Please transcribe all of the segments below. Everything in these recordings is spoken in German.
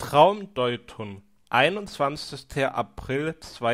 Traumdeutung, 21. April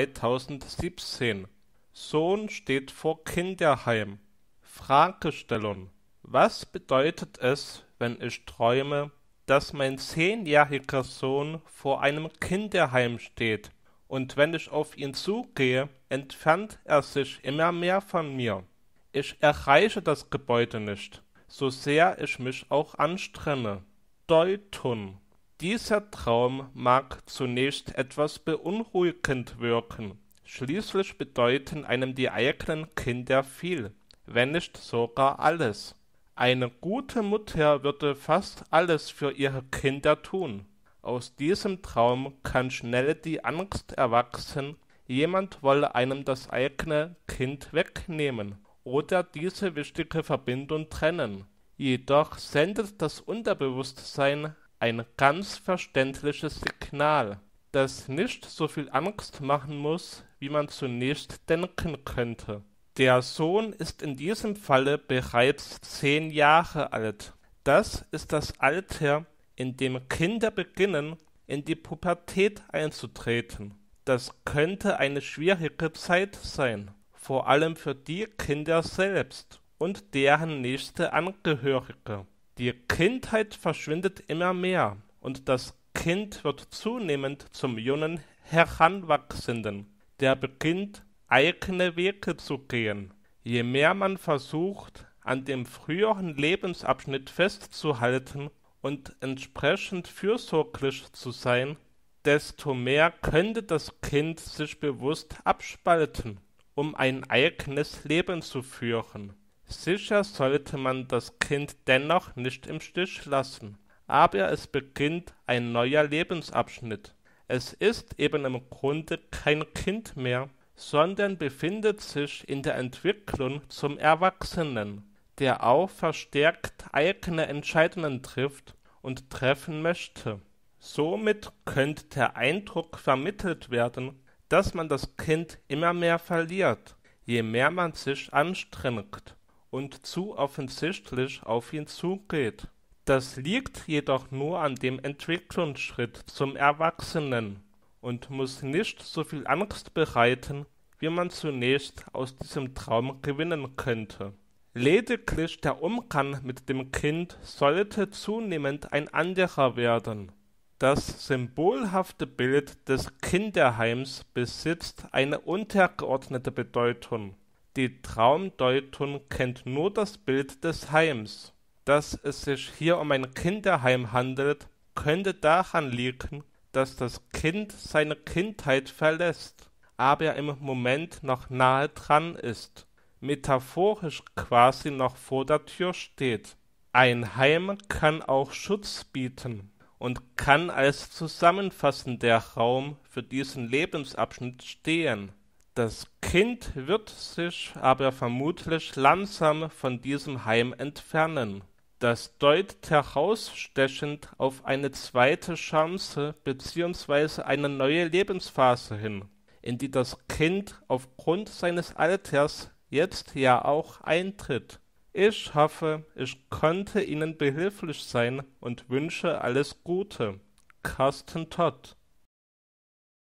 2017. Sohn steht vor Kinderheim. Fragestellung: Was bedeutet es, wenn ich träume, dass mein 10-jähriger Sohn vor einem Kinderheim steht, und wenn ich auf ihn zugehe, entfernt er sich immer mehr von mir? Ich erreiche das Gebäude nicht, so sehr ich mich auch anstrenge. Deutung: Dieser Traum mag zunächst etwas beunruhigend wirken, schließlich bedeuten einem die eigenen Kinder viel, wenn nicht sogar alles. Eine gute Mutter würde fast alles für ihre Kinder tun. Aus diesem Traum kann schnell die Angst erwachsen, jemand wolle einem das eigene Kind wegnehmen oder diese wichtige Verbindung trennen. Jedoch sendet das Unterbewusstsein ein ganz verständliches Signal, das nicht so viel Angst machen muss, wie man zunächst denken könnte. Der Sohn ist in diesem Falle bereits 10 Jahre alt. Das ist das Alter, in dem Kinder beginnen, in die Pubertät einzutreten. Das könnte eine schwierige Zeit sein, vor allem für die Kinder selbst und deren nächste Angehörige. Die Kindheit verschwindet immer mehr und das Kind wird zunehmend zum jungen Heranwachsenden, der beginnt, eigene Wege zu gehen. Je mehr man versucht, an dem früheren Lebensabschnitt festzuhalten und entsprechend fürsorglich zu sein, desto mehr könnte das Kind sich bewusst abspalten, um ein eigenes Leben zu führen. Sicher sollte man das Kind dennoch nicht im Stich lassen, aber es beginnt ein neuer Lebensabschnitt. Es ist eben im Grunde kein Kind mehr, sondern befindet sich in der Entwicklung zum Erwachsenen, der auch verstärkt eigene Entscheidungen trifft und treffen möchte. Somit könnte der Eindruck vermittelt werden, dass man das Kind immer mehr verliert, je mehr man sich anstrengt und zu offensichtlich auf ihn zugeht. Das liegt jedoch nur an dem Entwicklungsschritt zum Erwachsenen und muss nicht so viel Angst bereiten, wie man zunächst aus diesem Traum gewinnen könnte. Lediglich der Umgang mit dem Kind sollte zunehmend ein anderer werden. Das symbolhafte Bild des Kinderheims besitzt eine untergeordnete Bedeutung. Die Traumdeutung kennt nur das Bild des Heims. Dass es sich hier um ein Kinderheim handelt, könnte daran liegen, dass das Kind seine Kindheit verlässt, aber im Moment noch nahe dran ist, metaphorisch quasi noch vor der Tür steht. Ein Heim kann auch Schutz bieten und kann als zusammenfassender Raum für diesen Lebensabschnitt stehen. Das Kind wird sich aber vermutlich langsam von diesem Heim entfernen. Das deutet herausstechend auf eine zweite Chance bzw. eine neue Lebensphase hin, in die das Kind aufgrund seines Alters jetzt ja auch eintritt. Ich hoffe, ich konnte Ihnen behilflich sein und wünsche alles Gute. Carsten Todt.